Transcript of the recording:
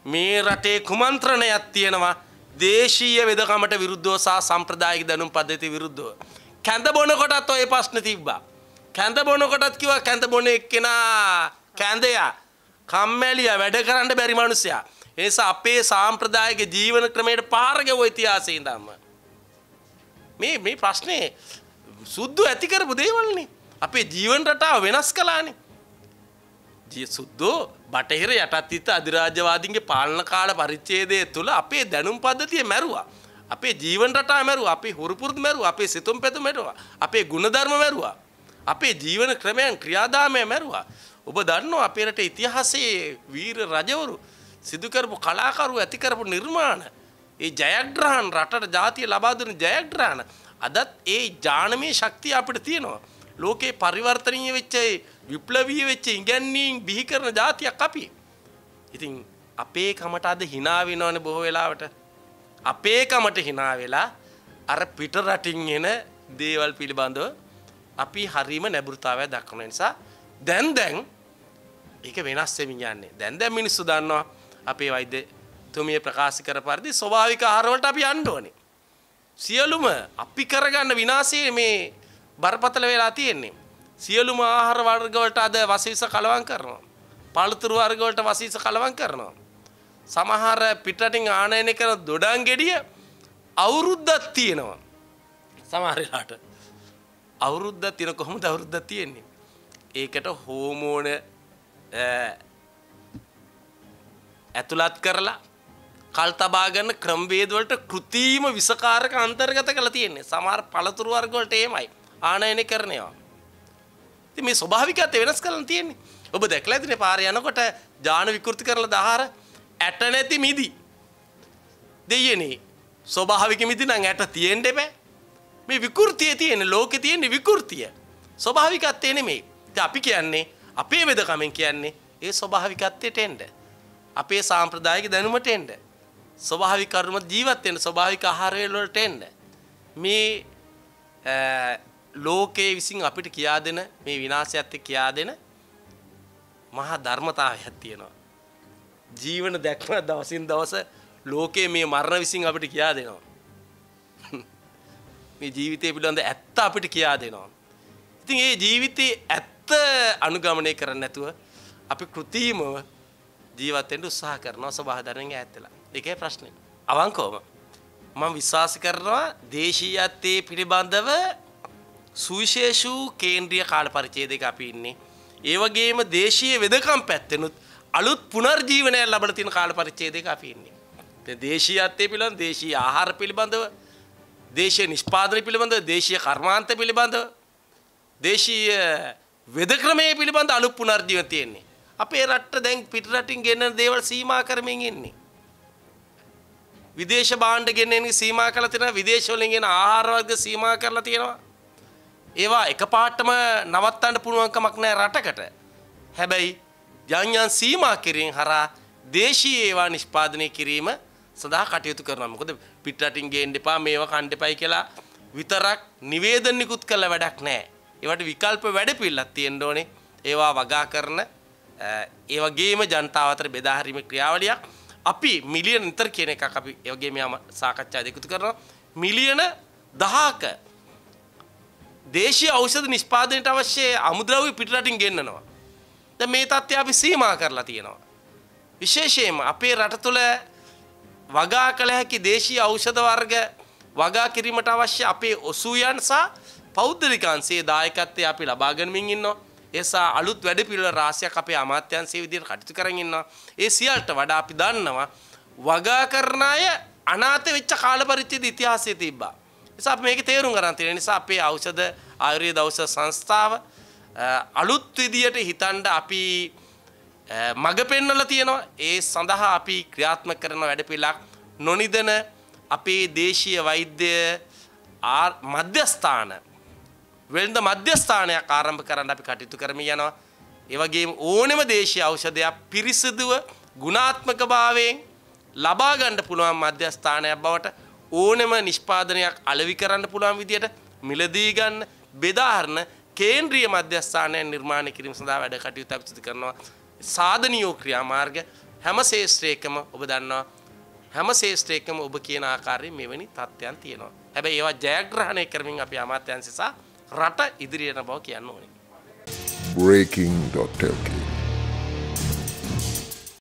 මේ රටේ කුමන්ත්‍රණයක් තියෙනවා දේශීය වෙදකමට විරුද්ධව සහ සම්ප්‍රදායික දැනුම් පද්ධති විරුද්ධව. කැඳ බොන කොටත් ඔය ප්‍රශ්න තිබ්බා. කැඳ බොන කොටත් කිව්වා කැඳ බොන එක්කෙනා කැඳයා කම්මැලියා වැඩ කරන්න බැරි මිනිසයා. ඒ නිසා අපේ සාම්ප්‍රදායික ජීවන ක්‍රමයට පාර ගැවුව ඉතිහාසයේ ඉඳන්ම මේ ප්‍රශ්නේ සුද්ධ ඇති කරපු දේවල්නේ. අපේ ජීවන රටාව වෙනස් කළානේ. සුද්ධෝ බටහිර යටත්විත අධිරාජ්‍යවාදීන්ගේ පාලන කාල පරිච්ඡේදය තුළ අපේ දැනුම් පද්ධතිය මැරුවා. අපේ ජීවන රටාව මැරුවා. අපේ හුරු පුරුදු මැරුවා. අපේ සිතුම් පැතුම් මැරුවා. අපේ ගුණධර්ම මැරුවා. අපේ ජීවන ක්‍රමයන් ක්‍රියාදාමය මැරුවා. ඔබ දන්නවා අපේ රටේ ඉතිහාසයේ වීර රජවරු සිදු කරපු කලාකරු ඇති කරපු නිර්මාණ ඒ ජයග්‍රහණ රටට ජාතිය ලබා දුන්න ජයග්‍රහණ අදත් ඒ ඥානමය ශක්තිය අපිට තියෙනවා. ලෝකේ පරිවර්තනීය වෙච්ච විප්ලවීය වෙච්ච ඉගැන්වීම් බිහි කරන ජාතියක් අපි. ඉතින් අපේ කමට අද hina වෙනවනේ බොහෝ වෙලාවට. අපේ කමට hina වෙලා අර පිට රටින් එන දේවල් පිළිබඳව අපි හරීම නැඹුරුතාවය දක්වන නිසා දැන් ඒක වෙනස් වෙමින් යන්නේ. දැන් මිනිස්සු දන්නවා අපේ වෛද්‍යතුමිය ප්‍රකාශ කර පරිදි ස්වභාවික ආහාර වලට අපි යන්න ඕනේ. සියලුම අපි කරගන්න විනාශයේ මේ බරපතල වෙලා තියෙන්නේ. සියලුම ආහාර වර්ග වලට අද වසවිස කලවම් කරනවා. පළතුරු වර්ග වලට වසවිස කලවම් කරනවා. සමහර පිටරටින් ආනයනය කරන දොඩම් ගෙඩිය අවුරුද්දක් තියෙනවා. සමහර වෙලාවට අවුරුද්දක් තියෙන කොහොමද අවුරුද්දක් තියෙන්නේ? ඒකට හෝමෝන ඇතුළත් කරලා කල් තබා ගන්න ක්‍රමවේද වලට කෘත්‍රිම විසකාරක අන්තර්ගත කරලා තියෙන්නේ. සමහර පළතුරු වර්ග වලට එමයයි ආනයනය කරනවා. ඉතින් මේ ස්වභාවිකත්වය වෙනස් කරලා තියෙන්නේ. ඔබ දැකලා ඉතින් පාරේ යනකොට ජාන විකෘති කරලා දහාර ඇට නැති මිදි. දෙයනේ ස්වභාවික මිදි නම් ඇට තියෙන්න බෑ. මේ විකෘතිය තියෙන ලෝකේ තියෙන විකෘතිය. ස්වභාවිකත්වය නෙමෙයි. ඉතින් අපි කියන්නේ අපේ වෙදකමෙන් කියන්නේ ඒ ස්වභාවිකත්වයට එන්න. අපේ සාම්ප්‍රදායික දැනුමට එන්න. ස්වභාවික කර්ම ජීවත් වෙන්න ස්වභාවික ආහාර වලට එන්න. මේ ලෝකයේ විසින් අපිට කියා දෙන මේ විනාශයත් එක්ක කියා දෙන මහා ධර්මතාවයක් තියෙනවා. ජීවන දැක්ම දවසින් දවස ලෝකයේ මේ මරණ විසින් අපිට කියා දෙනවා. මේ ජීවිතය පිළිබඳ ඇත්ත අපිට කියා දෙනවා. ඉතින් මේ ජීවිතයේ ඇත්ත අනුගමනය කරන්නේ නැතුව අපි කෘත්‍රිමව ජීවත් වෙන්න උත්සාහ කරනවා සබහාධර්මයෙන් ඈත් වෙලා. ඒකේ ප්‍රශ්නේ. අවංකවම මම විශ්වාස කරනවා දේශීයත්වයේ පිළිබඳව සුවිශේෂ කේන්ද්‍රීය කාල පරිච්ඡේදයක අපි ඉන්නේ. ඒ වගේම දේශීය වෙදකම් පැත්තෙනුත් අලුත් පුනර්ජීවනයක් ලැබලා තියෙන කාල පරිච්ඡේදයක අපි ඉන්නේ. දැන් දේශීයත්වයේ පිළිබඳව, දේශීය ආහාර පිළිබඳව, දේශීය නිෂ්පාදනය පිළිබඳව, දේශීය කර්මාන්ත පිළිබඳව, දේශීය වෙදක්‍රමයේ පිළිබඳව අලුත් පුනර්ජීවන තියෙන්නේ. අපේ රටට දැන් පිට රටින් ගෙන්නන දේවල් සීමා කරමින් ඉන්නේ. විදේශ භාණ්ඩ ගෙනෙන සීමා කරලා තියෙනවා. විදේශ වලින් එන ආහාර වර්ග සීමා කරලා තියෙනවා. ඒවා එකපාරටම නවත්තන්න පුළුවන් කමක් නැහැ රටකට. හැබැයි යන්යන් සීමා කිරීම හරහා දේශීය ඒවා නිෂ්පාදනය කිරීම සඳහා කටයුතු කරනවා. මොකද පිට රටින් ගේන්න එපා මේවා කන්න එපයි කියලා විතරක් නිවේදන නිකුත් කළ වැඩක් නැහැ. ඒවට විකල්ප වැඩපිළිවෙලක් තියෙන්න ඕනේ. ඒවා වගා කරන ඒ වගේම ජනතාව අතර බෙදා හැරීමේ ක්‍රියාවලියක් අපි මිලියන නිතර කියන එකක් අපි ඒ වගේම සාකච්ඡා දෙකතු කරනවා. මිලියන 10ක දේශීය ඖෂධ නිෂ්පාදනයට අවශ්‍ය අමුද්‍රව්‍ය පිටරටින් ගෙන්නනවා. දැන් මේ තත්ත්වය අපි සීමා කරලා තියෙනවා. විශේෂයෙන්ම අපේ රට තුළ වගා කළ හැකි දේශීය ඖෂධ වර්ග වගා කිරීමට අවශ්‍ය අපේ ඔසුයන් සහ පෞද්ගලිකාංශයේ දායකත්වය අපි ලබා ගනිමින් ඉන්නවා. ඒසා අලුත් වැඩ පිළිවෙල රාශියක් අපේ අමාත්‍යාංශයේ විදිහට කටයුතු කරගෙන ඉන්නවා. ඒ සියල්ලට වඩා අපි දන්නවා වගා කරන අය අනාථ වෙච්ච කාල පරිච්ඡේද ඉතිහාසයේ තිබ්බා. නිසා අපි මේකේ තේරුම් ගන්න තියෙන නිසා අපේ ඖෂධ ආයුර්වේද ඖෂධ සංස්ථාව අලුත් විදියට හිතන්න අපි මඟ පෙන්වලා තියෙනවා. ඒ සඳහා අපි ක්‍රියාත්මක කරන වැඩපිළිවෙලක් නොනිදන අපේ දේශීය වෛද්‍ය මධ්‍යස්ථාන වෙළඳ මධ්‍යස්ථානයක් ආරම්භ කරන්න අපි කටයුතු කරමින් යනවා. ඒ වගේම ඕනෙම දේශීය ඖෂධයක් පිරිසිදුව ගුණාත්මක භාවයෙන් ලබා ගන්න පුළුවන් මධ්‍යස්ථානයක් බවට ඕනෙම නිෂ්පාදනයක් අලෙවි කරන්න පුළුවන් විදියට මිලදී ගන්න බෙදා හරින කේන්ද්‍රීය මධ්‍යස්ථානයක් නිර්මාණය කිරීම සඳහා වැඩ කටයුතු අපි සිදු කරනවා. සාධනීය ක්‍රියාමාර්ග හැම ශේෂ්ත්‍රයකම ඔබ දන්නවා හැම ශේෂ්ත්‍රයකම ඔබ කියන ආකාරයෙන් මෙවැනි තත්ත්වයන් තියෙනවා. හැබැයි ඒවා ජයග්‍රහණය කරමින් අපි අමාත්‍යාංශ සහ රට ඉදිරියට බව කියන්න ඕනේ. breaking.lk